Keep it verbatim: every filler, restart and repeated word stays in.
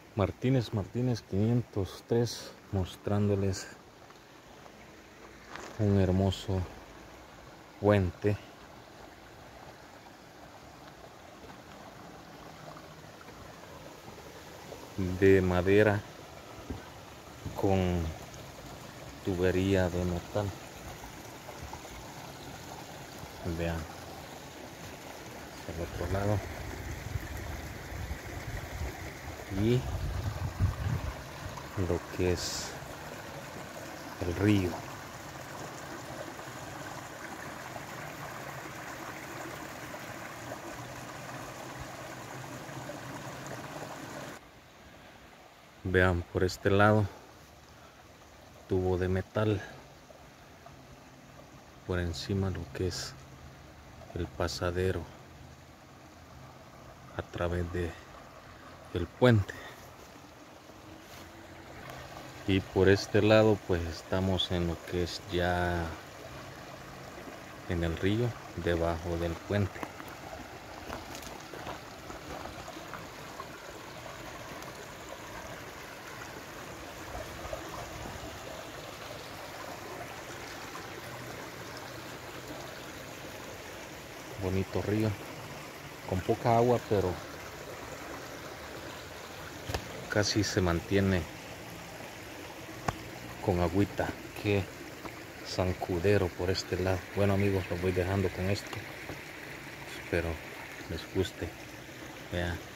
Martínez Martínez quinientos tres, mostrándoles un hermoso puente de madera con tubería de metal. Vean al otro lado y lo que es el río. Vean por este lado, tubo de metal por encima lo que es el pasadero a través de el puente. Y por este lado pues estamos en lo que es ya en el río, debajo del puente. Bonito río, con poca agua, pero casi se mantiene con agüita. Qué zancudero por este lado. Bueno amigos, los voy dejando con esto. Espero les guste. Vean.